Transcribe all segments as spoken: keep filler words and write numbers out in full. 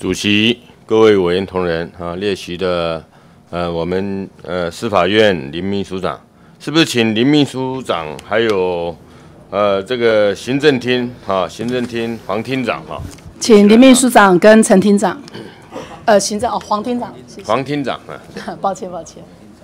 主席、各位委员同仁啊，列席的呃，我们呃司法院林秘书长，是不是请林秘书长还有呃这个行政厅啊，行政厅黄厅长哈、啊， 请林秘书长跟陈厅长，呃，行政哦黄厅长，谢谢黄厅长啊， 抱歉抱歉。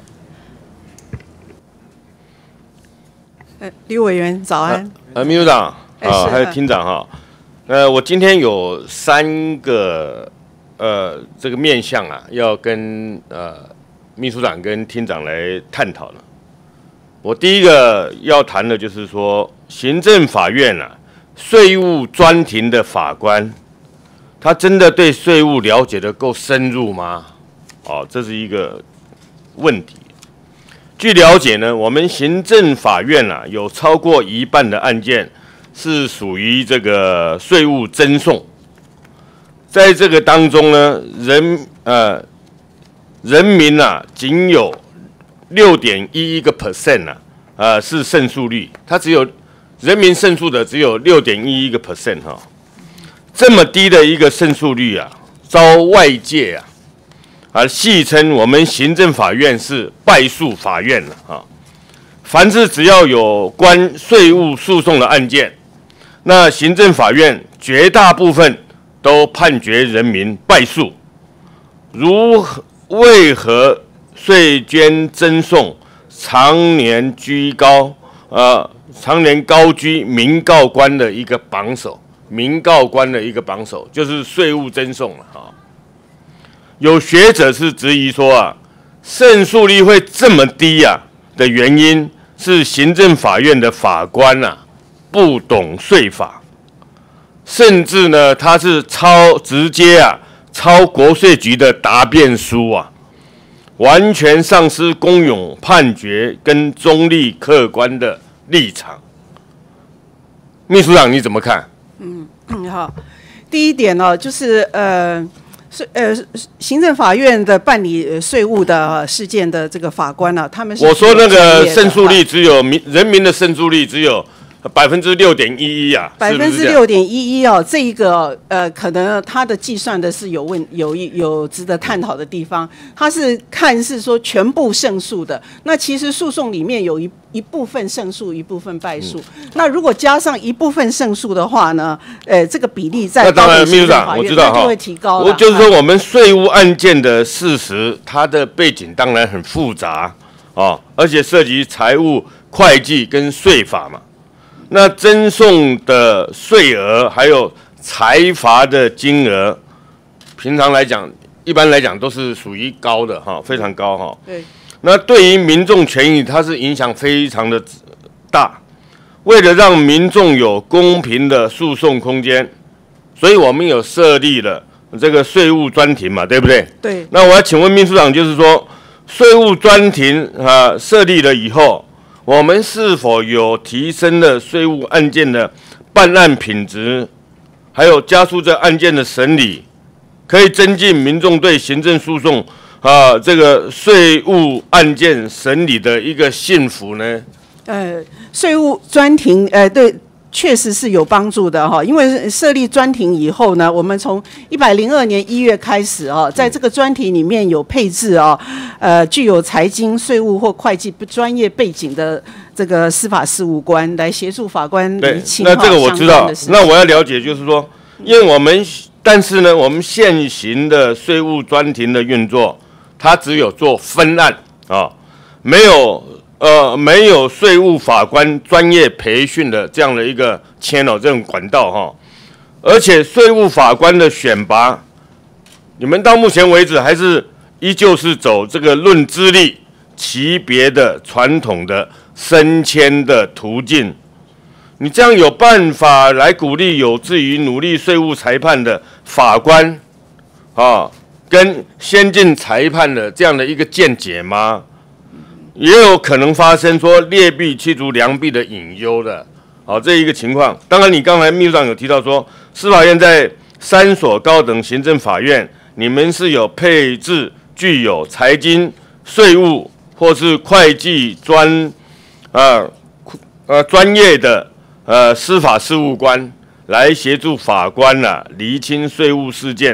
呃，李委员早安。 呃，秘书长啊， 哎还有厅长哈。呃，我今天有三个呃这个面向啊，要跟呃秘书长跟厅长来探讨了。我第一个要谈的就是说，行政法院啊，税务专庭的法官，他真的对税务了解的够深入吗？哦，这是一个问题。据了解呢，我们行政法院啊，有超过一半的案件是属于这个税务侦讼，在这个当中呢，人呃人民啊，仅有六点一一个 percent 啊，呃是胜诉率，它只有人民胜诉的只有六点一一个 percent 哈，这么低的一个胜诉率啊，遭外界啊啊戏称我们行政法院是败诉法院了啊。凡是只要有关税务诉讼的案件，那行政法院绝大部分都判决人民败诉。如何为何税捐侦讼常年居高，呃，常年高居民告官的一个榜首？民告官的一个榜首就是税务侦讼了啊。有学者是质疑说啊，胜诉率会这么低啊的原因是行政法院的法官啊不懂税法，甚至呢他是抄直接啊抄国税局的答辩书啊，完全丧失公允判决跟中立客观的立场。秘书长你怎么看？ 嗯，好，第一点呢、哦，就是呃。是呃，行政法院的办理税务的事件的这个法官呢、啊，他们是我说那个胜诉率只有民人民的胜诉率只有百分之六点一一啊， 百分之六点一一哦，这一个呃，可能他的计算的是有问有有值得探讨的地方。他是看是说全部胜诉的，那其实诉讼里面有一一部分胜诉，一部分败诉。嗯、那如果加上一部分胜诉的话呢，呃，这个比例在高等行政法院那就会提高了。 我就是说，我们税务案件的事实，它的背景当然很复杂啊，而且涉及财务、会计跟税法嘛。那侦讼的税额还有财罚的金额，平常来讲，一般来讲都是属于高的哈，非常高哈。 对。 那对于民众权益，它是影响非常的大。为了让民众有公平的诉讼空间，所以我们有设立了这个税务专庭嘛，对不对？ 对。 那我要请问秘书长，就是说，税务专庭啊设立了以后，我们是否有提升了税务案件的办案品质，还有加速这案件的审理，可以增进民众对行政诉讼啊这个税务案件审理的一个信服呢？ 呃，税务专庭，呃，对。确实是有帮助的哈，因为设立专庭以后呢，我们从一百零二年一月开始啊，在这个专庭里面有配置啊，呃，具有财经、税务或会计专业背景的这个司法事务官来协助法官厘清那这个我知道。那我要了解就是说，因为我们但是呢，我们现行的税务专庭的运作，它只有做分案啊，没有。呃，没有税务法官专业培训的这样的一个channel这种管道哈，而且税务法官的选拔，你们到目前为止还是依旧是走这个论资历、级别的传统的升迁的途径。你这样有办法来鼓励有志于努力税务裁判的法官啊，跟先进裁判的这样的一个见解吗？也有可能发生说劣币驱逐良币的隐忧的，好，这一个情况。当然，你刚才秘书长有提到说，司法院在三所高等行政法院，你们是有配置具有财经、税务或是会计专，呃呃专业的呃司法事务官来协助法官啊厘清税务事件，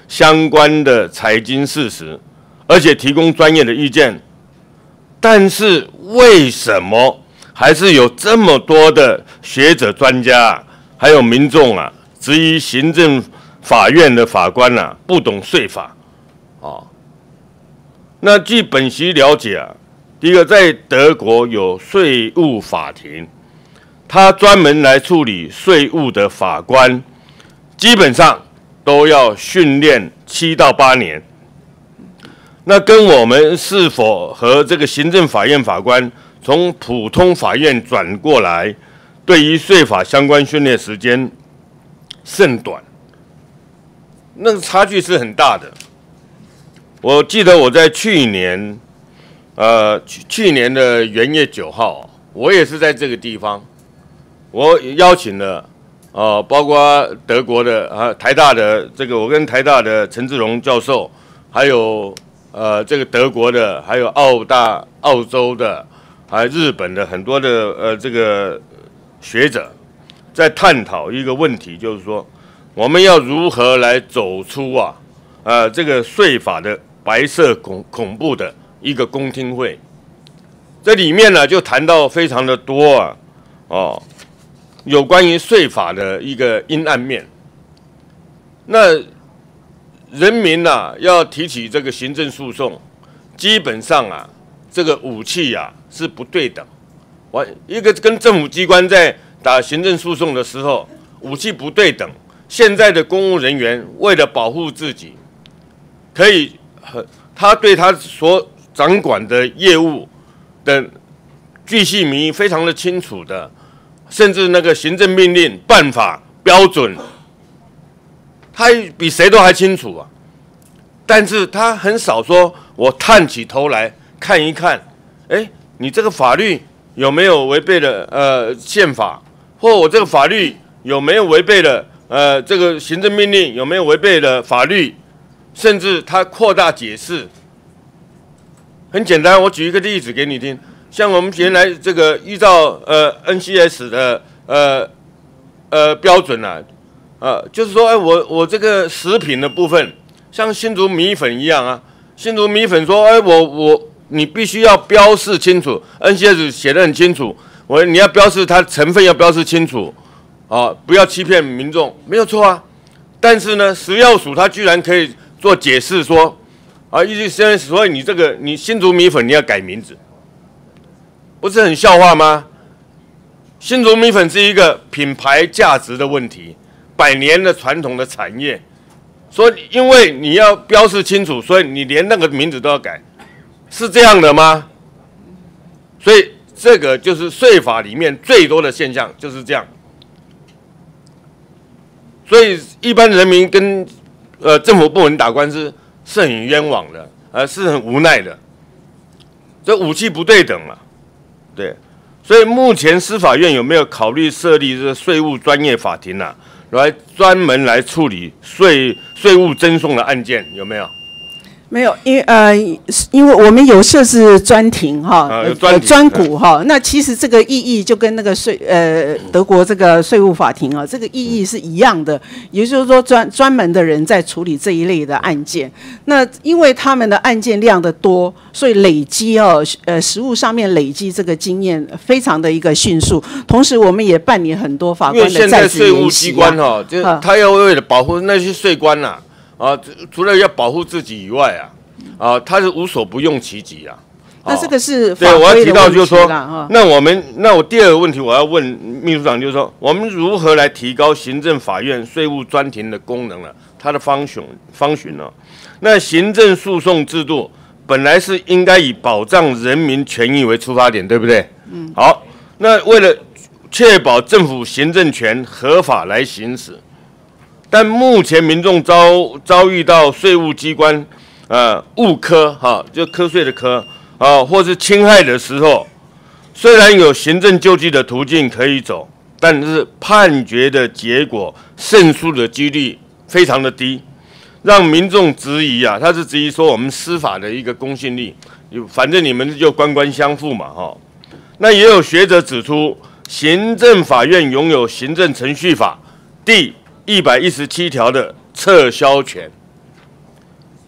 相关的财经事实，而且提供专业的意见。但是为什么还是有这么多的学者、专家，还有民众啊，质疑行政法院的法官啊不懂税法？啊，那据本席了解啊，第一个在德国有税务法庭。他专门来处理税务的法官，基本上都要训练七到八年。那跟我们是否和这个行政法院法官从普通法院转过来，对于税法相关训练时间甚短，那个差距是很大的。我记得我在去年，呃，去去年的元月九号，我也是在这个地方。我邀请了，呃，包括德国的啊，台大的这个，我跟台大的陈志荣教授，还有呃这个德国的，还有澳大、澳洲的，还有日本的很多的呃这个学者，在探讨一个问题，就是说我们要如何来走出啊，呃这个税法的白色恐恐怖的一个公听会。这里面呢就谈到非常的多啊，哦。有关于税法的一个阴暗面，那人民呐、啊、要提起这个行政诉讼，基本上啊，这个武器啊是不对等。我一个跟政府机关在打行政诉讼的时候，武器不对等。现在的公务人员为了保护自己，可以他对他所掌管的业务的巨细靡遗非常的清楚的。甚至那个行政命令、办法、标准，他比谁都还清楚啊。但是他很少说，我探起头来看一看，哎，你这个法律有没有违背了呃宪法，或我这个法律有没有违背了呃这个行政命令，有没有违背了法律，甚至他扩大解释。很简单，我举一个例子给你听。像我们原来这个依照呃 N C S 的呃呃标准啊，呃就是说，哎，我我这个食品的部分，像新竹米粉一样啊，新竹米粉说，哎，我我你必须要标示清楚 ，N C S 写得很清楚，我你要标示它成分要标示清楚，啊，不要欺骗民众，没有错啊。但是呢，食药署它居然可以做解释说，啊，意思是所以你这个你新竹米粉你要改名字。不是很笑话吗？新竹米粉是一个品牌价值的问题，百年的传统的产业，所以因为你要标示清楚，所以你连那个名字都要改，是这样的吗？所以这个就是税法里面最多的现象就是这样。所以一般人民跟呃政府部门打官司是很冤枉的，呃是很无奈的，这武器不对等嘛。对，所以目前司法院有没有考虑设立这个税务专业法庭啊，来专门来处理税税务争讼的案件？有没有？ 没有，因呃，因为我们有设置专庭哈， 啊、有专呃专股哈。那其实这个意义就跟那个税呃德国这个税务法庭啊，这个意义是一样的。也就是说专专门的人在处理这一类的案件。那因为他们的案件量的多，所以累积哦，呃，实务上面累积这个经验非常的一个迅速。同时，我们也办理很多法官的在职研习、啊、 因为现在税务机关哈、哦，就他要为了保护那些税官呐、啊，啊，除了要保护自己以外啊。啊，他是无所不用其极啊！ 那这个是对，我要提到就是说， 哦、 那我们那我第二个问题我要问秘书长，就是说，我们如何来提高行政法院税务专庭的功能呢？它的方寻方寻呢？那行政诉讼制度本来是应该以保障人民权益为出发点，对不对？嗯。好，那为了确保政府行政权合法来行使，但目前民众遭遭遇到税务机关。呃，误科哈，就瞌睡的瞌啊，或是侵害的时候，虽然有行政救济的途径可以走，但是判决的结果胜诉的几率非常的低，让民众质疑啊，他是质疑说我们司法的一个公信力，反正你们就官官相护嘛哈。那也有学者指出，行政法院拥有行政程序法第一百一十七条的撤销权。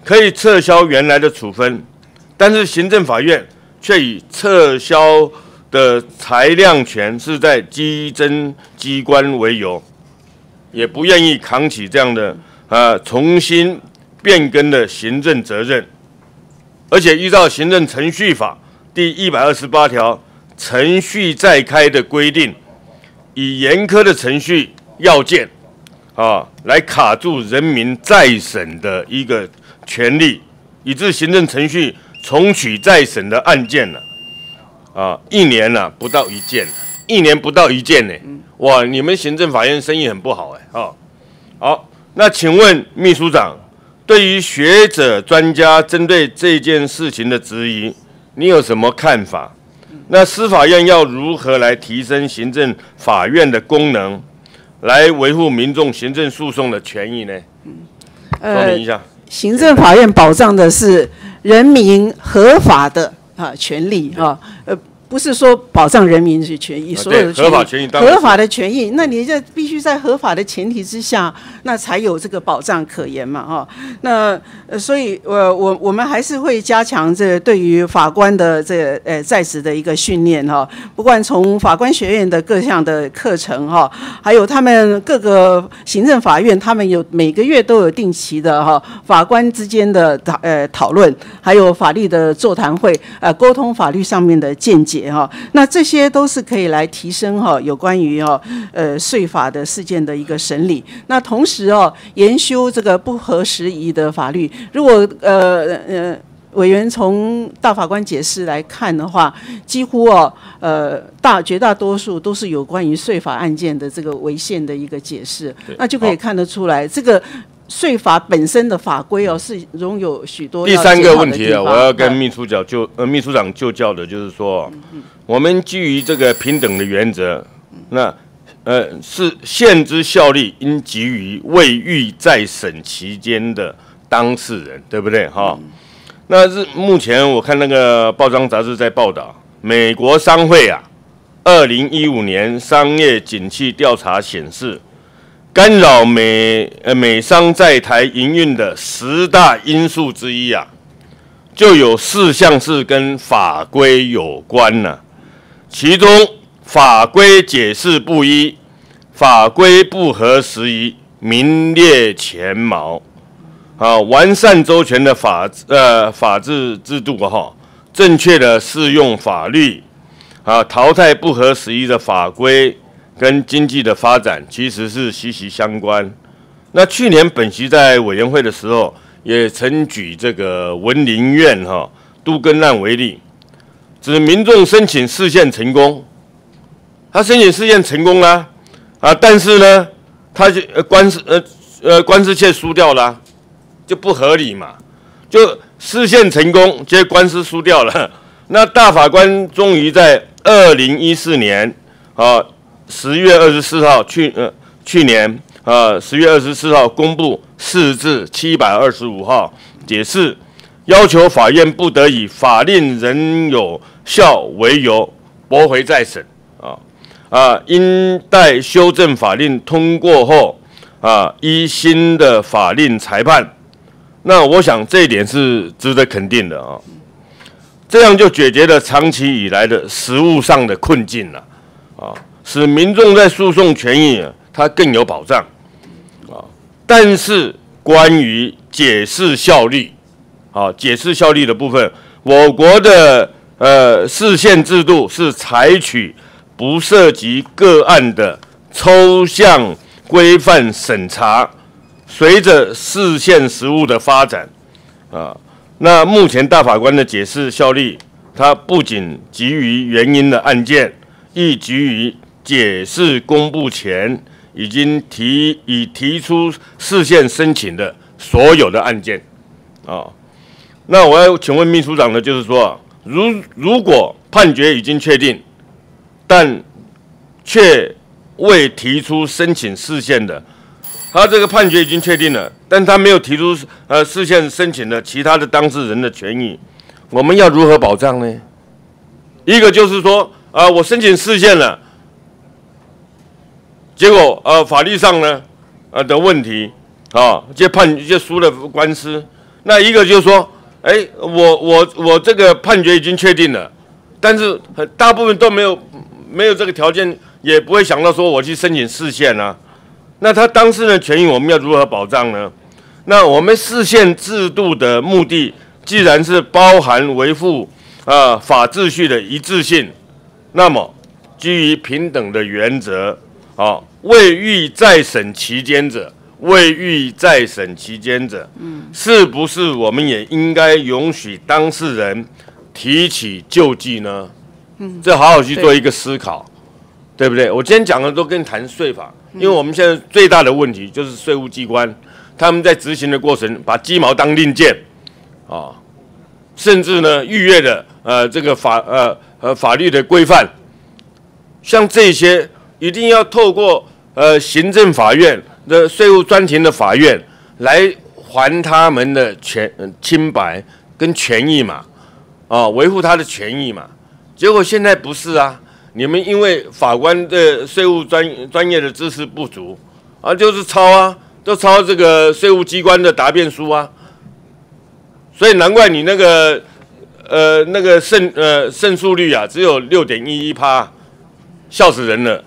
可以撤销原来的处分，但是行政法院却以撤销的裁量权是在稽侦机关为由，也不愿意扛起这样的呃重新变更的行政责任，而且依照行政程序法第一百二十八条程序再开的规定，以严苛的程序要件啊来卡住人民再审的一个权利，以致行政程序重启再审的案件呢、啊，啊，一年呢、啊、不到一件，一年不到一件呢，哇，你们行政法院生意很不好哎，啊，好，那请问秘书长，对于学者专家针对这件事情的质疑，你有什么看法？那司法院要如何来提升行政法院的功能，来维护民众行政诉讼的权益呢？说明一下。 行政法院保障的是人民合法的啊权利啊，呃，不是说保障人民的权益，所有的权益， 合法权益， 合法的权益，那你这必须在合法的前提之下，那才有这个保障可言嘛，哈。那呃，所以呃，我我们还是会加强这对于法官的这呃在职的一个训练哈，不管从法官学院的各项的课程哈，还有他们各个行政法院，他们有每个月都有定期的哈法官之间的讨呃讨论，还有法律的座谈会，呃，沟通法律上面的见解哈。那这些都是可以来提升哈有关于哈呃税法的事件的一个审理。那同时哦，研修这个不合时宜的法律。如果呃呃委员从大法官解释来看的话，几乎哦呃大绝大多数都是有关于税法案件的这个违宪的一个解释，那就可以看得出来，这个税法本身的法规哦是容有许多。 第三个问题啊，我要跟秘书长就呃秘书长就教的就是说，嗯、我们基于这个平等的原则，那呃是宪之效力应给予未予再审期间的当事人，对不对？哈、嗯，那是目前我看那个报章杂志在报道，美国商会啊，二零一五年商业景气调查显示，干扰美呃美商在台营运的十大因素之一啊，就有四项是跟法规有关呢、啊，其中法规解释不一、法规不合时宜，名列前茅。啊，完善周全的法呃法治制度哈，正确的适用法律，啊，淘汰不合时宜的法规，跟经济的发展其实是息息相关。那去年本席在委员会的时候，也曾举这个文林院哈都更案为例，指民众申请释宪成功，他申请释宪成功啦，啊，但是呢，他就呃官司呃呃官司却输掉了、啊。就不合理嘛，就释宪成功，结果官司输掉了。那大法官终于在二零一四年啊十月二十四号去呃去年啊十月二十四号公布释字七百二十五号解释，要求法院不得以法令仍有效为由驳回再审啊啊，应待修正法令通过后啊，依新的法令裁判。那我想这一点是值得肯定的啊，这样就解决了长期以来的实务上的困境了啊，使民众在诉讼权益啊，它更有保障啊。但是关于解释效力啊，解释效力的部分，我国的呃释宪制度是采取不涉及个案的抽象规范审查。随着释宪实务的发展，啊，那目前大法官的解释效力，它不仅给予原因的案件，亦给予解释公布前已经提已提出释宪申请的所有的案件，啊，那我要请问秘书长的就是说，如如果判决已经确定，但却未提出申请释宪的。他这个判决已经确定了，但他没有提出呃释宪申请的其他的当事人的权益，我们要如何保障呢？一个就是说，啊、呃，我申请释宪了，结果呃法律上呢，呃的问题啊，就判就输了官司， 那一个就是说，哎，我我我这个判决已经确定了，但是很大部分都没有没有这个条件，也不会想到说我去申请释宪啊。那他当事人的权益我们要如何保障呢？那我们释宪制度的目的，既然是包含维护啊、呃、法秩序的一致性，那么基于平等的原则，啊，未予再审期间者，未予再审期间者，嗯，是不是我们也应该允许当事人提起救济呢？嗯，这好好去做一个思考， 对, 对不对？我今天讲的都跟谈税法，因为我们现在最大的问题就是税务机关他们在执行的过程把鸡毛当令箭，啊，甚至呢逾越了呃这个法呃呃法律的规范，像这些一定要透过呃行政法院的税务专庭的法院来还他们的权清白跟权益嘛，啊，维护他的权益嘛。结果现在不是啊，你们因为法官的税务专专业的知识不足啊，就是抄啊，都抄这个税务机关的答辩书啊，所以难怪你那个呃那个胜呃胜诉率啊只有六点一一趴，笑死人了。